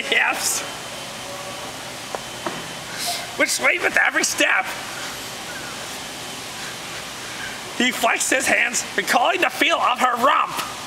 the hips, which swayed with every step. He flexed his hands, recalling the feel of her rump.